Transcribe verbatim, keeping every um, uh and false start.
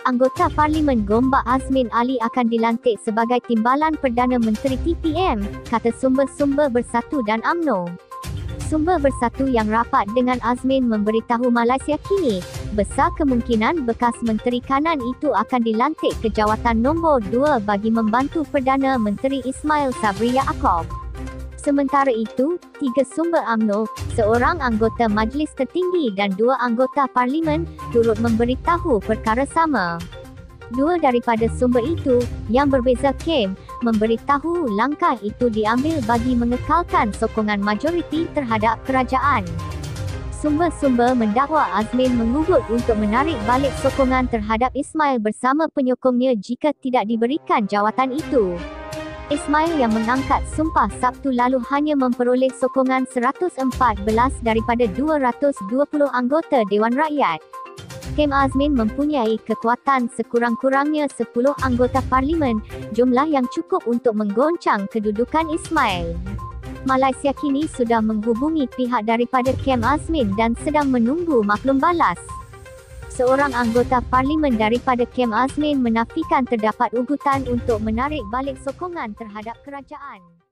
Anggota Parlimen Gombak Azmin Ali akan dilantik sebagai Timbalan Perdana Menteri T P M, kata sumber-sumber Bersatu dan U M N O. Sumber Bersatu yang rapat dengan Azmin memberitahu Malaysia Kini, besar kemungkinan bekas Menteri Kanan itu akan dilantik ke jawatan nombor dua bagi membantu Perdana Menteri Ismail Sabri Yaakob. Sementara itu, tiga sumber U M N O, seorang anggota Majlis Tertinggi dan dua anggota Parlimen, turut memberitahu perkara sama. Dua daripada sumber itu, yang berbeza kem, memberitahu langkah itu diambil bagi mengekalkan sokongan majoriti terhadap kerajaan. Sumber-sumber mendakwa Azmin mengugut untuk menarik balik sokongan terhadap Ismail bersama penyokongnya jika tidak diberikan jawatan itu. Ismail yang mengangkat sumpah Sabtu lalu hanya memperoleh sokongan seratus empat belas daripada dua ratus dua puluh anggota Dewan Rakyat. Kem Azmin mempunyai kekuatan sekurang-kurangnya sepuluh anggota Parlimen, jumlah yang cukup untuk menggoncang kedudukan Ismail. Malaysia Kini sudah menghubungi pihak daripada Kem Azmin dan sedang menunggu maklum balas. Seorang anggota Parlimen daripada Kem Azmin menafikan terdapat ugutan untuk menarik balik sokongan terhadap kerajaan.